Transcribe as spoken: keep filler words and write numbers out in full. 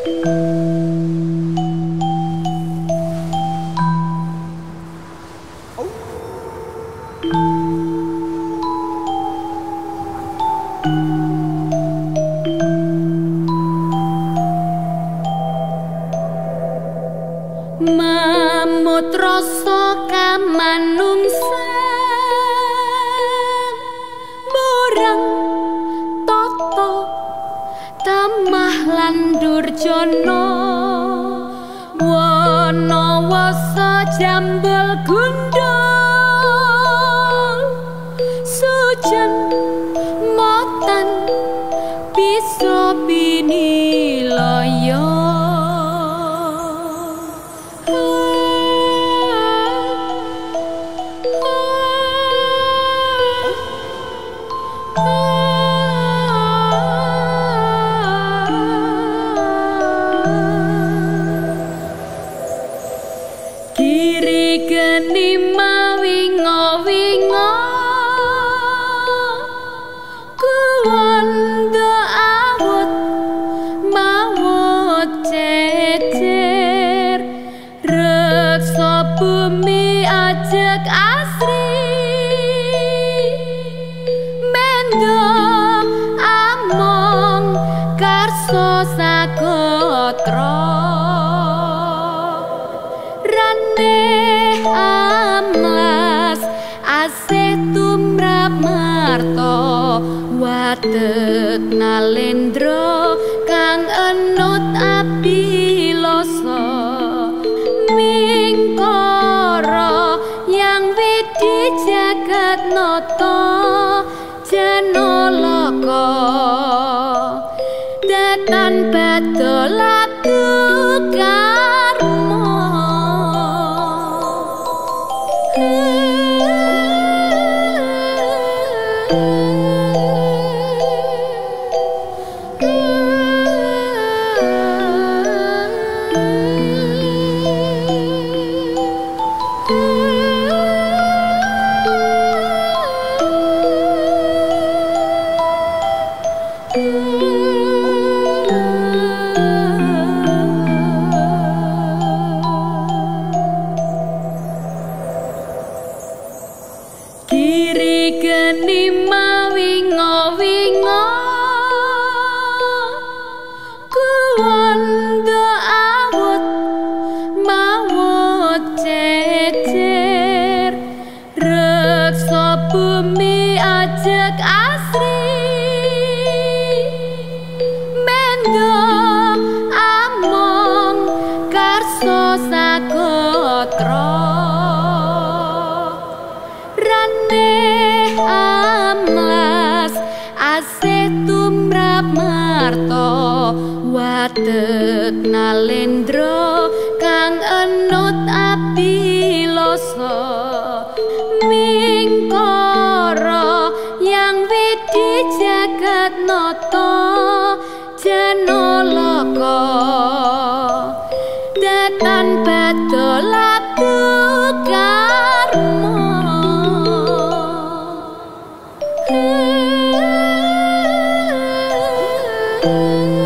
Mamut rasa kamanungsan murang tata tamah lan durjana wana wasa jambul gundul sujan motan bisa binilaya. Kiri geni mawingo-wingo kuwanda awut mawut cecer reksa bumi ajek asri mendo among karso sagotra amlas asih tumrap marta watet nalendra kang enut abiloso mingkara yang widi jagat nata janalaka datan badolatu karma. Kiri geni mawingo-wingo kuwanda awut mawut cecer reksa bumi ajek asri mendo among karso sagotra amlas asih tumrap marta watet nalendra kang enut abiloso mingkara yang widi jagat nata janalaka datan badolatu karma. Thank you.